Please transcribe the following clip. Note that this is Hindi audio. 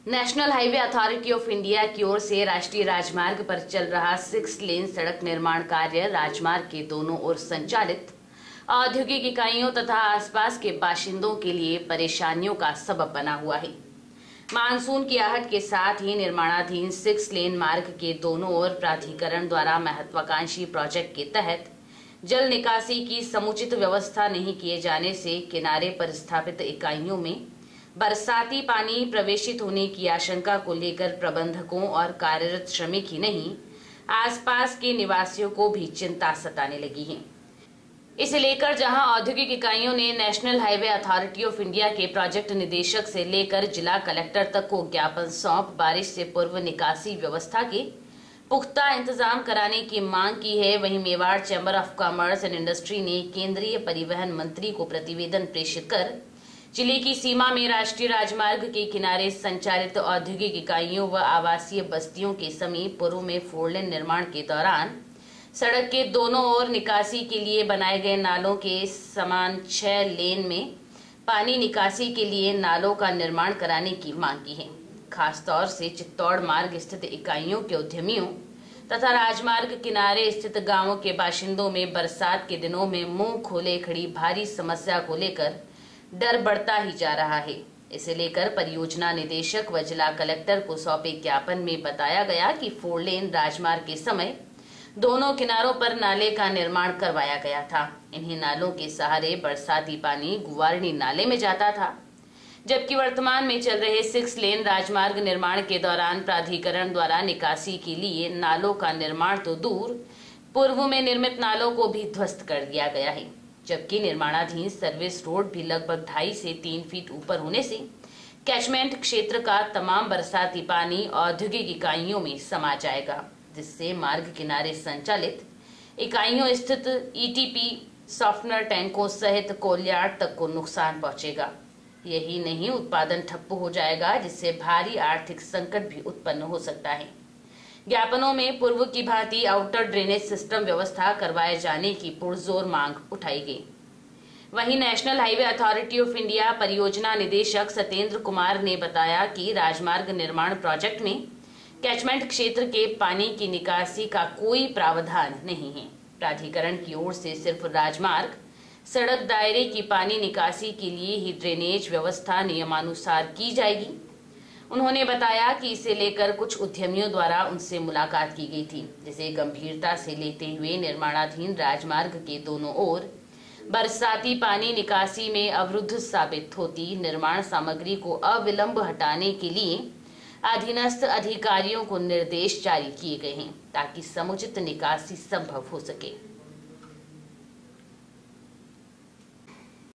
National Highway Authority of India की ओर से राष्ट्रीय राजमार्ग पर चल रहा 6 लेन सड़क निर्माण कार्य राजमार्ग के दोनों ओर संचालित औद्योगिक इकाइयों तथा आसपास के बाशिंदों के लिए परेशानियों का सबब बना हुआ है। मानसून की आहट के साथ ही निर्माणाधीन 6 लेन मार्ग के दोनों ओर प्राधिकरण द्वारा महत्वाकांक्षी प्रोजेक्ट के तहत जल निकासी की समुचित व्यवस्था नहीं किए जाने से किनारे पर स्थापित इकाइयों में बरसाती पानी प्रवेशित होने की आशंका को लेकर प्रबंधकों और कार्यरत श्रमिक ही नहीं, आसपास के निवासियों को भी चिंता सताने लगी है। इसे लेकर जहां औद्योगिक इकाइयों ने National Highway Authority of India के प्रोजेक्ट निदेशक से लेकर जिला कलेक्टर तक को ज्ञापन सौंप बारिश से पूर्व निकासी व्यवस्था के पुख्ता इंतजाम कराने की मांग की है, वहीं Mewar Chamber of Commerce and Industry ने केंद्रीय परिवहन मंत्री को प्रतिवेदन प्रेषित कर जिले की सीमा में राष्ट्रीय राजमार्ग के किनारे संचालित औद्योगिक इकाइयों व आवासीय बस्तियों के समीप पूर्व में 4 लेन निर्माण के दौरान सड़क के दोनों ओर निकासी के लिए बनाए गए नालों के समान 6 लेन में पानी निकासी के लिए नालों का निर्माण कराने की मांग की है। खासतौर से चित्तौड़ मार्ग स्थित इकाइयों के उद्यमियों तथा राजमार्ग किनारे स्थित गांवों के बाशिंदों में बरसात के दिनों में मुंह खोले खड़ी भारी समस्या को लेकर डर बढ़ता ही जा रहा है। इसे लेकर परियोजना निदेशक व जिला कलेक्टर को सौंपे ज्ञापन में बताया गया कि 4 लेन राजमार्ग के समय दोनों किनारों पर नाले का निर्माण करवाया गया था। इन्हीं नालों के सहारे बरसाती पानी गुवारणी नाले में जाता था, जबकि वर्तमान में चल रहे 6 लेन राजमार्ग निर्माण के दौरान प्राधिकरण द्वारा निकासी के लिए नालों का निर्माण तो दूर, पूर्व में निर्मित नालों को भी ध्वस्त कर दिया गया है। जबकि निर्माणाधीन सर्विस रोड भी लगभग 2.5 से 3 फीट ऊपर होने से कैचमेंट क्षेत्र का तमाम बरसाती पानी औद्योगिक इकाइयों में समा जाएगा, जिससे मार्ग किनारे संचालित इकाइयों स्थित ईटीपी सॉफ्टवेयर टैंकों सहित कोलयार्ड तक को नुकसान पहुंचेगा। यही नहीं, उत्पादन ठप्प हो जाएगा, जिससे भारी आर्थिक संकट भी उत्पन्न हो सकता है। ज्ञापनों में पूर्व की भांति आउटर ड्रेनेज सिस्टम व्यवस्था करवाए जाने की पुरजोर मांग उठाई गई। वहीं National Highway Authority of India परियोजना निदेशक सत्येंद्र कुमार ने बताया कि राजमार्ग निर्माण प्रोजेक्ट में कैचमेंट क्षेत्र के पानी की निकासी का कोई प्रावधान नहीं है। प्राधिकरण की ओर से सिर्फ राजमार्ग सड़क दायरे की पानी निकासी के लिए ही ड्रेनेज व्यवस्था नियमानुसार की जाएगी। उन्होंने बताया कि इसे लेकर कुछ उद्यमियों द्वारा उनसे मुलाकात की गई थी, जिसे गंभीरता से लेते हुए निर्माणाधीन राजमार्ग के दोनों ओर बरसाती पानी निकासी में अवरुद्ध साबित होती निर्माण सामग्री को अविलंब हटाने के लिए अधीनस्थ अधिकारियों को निर्देश जारी किए गए हैं, ताकि समुचित निकासी संभव हो सके।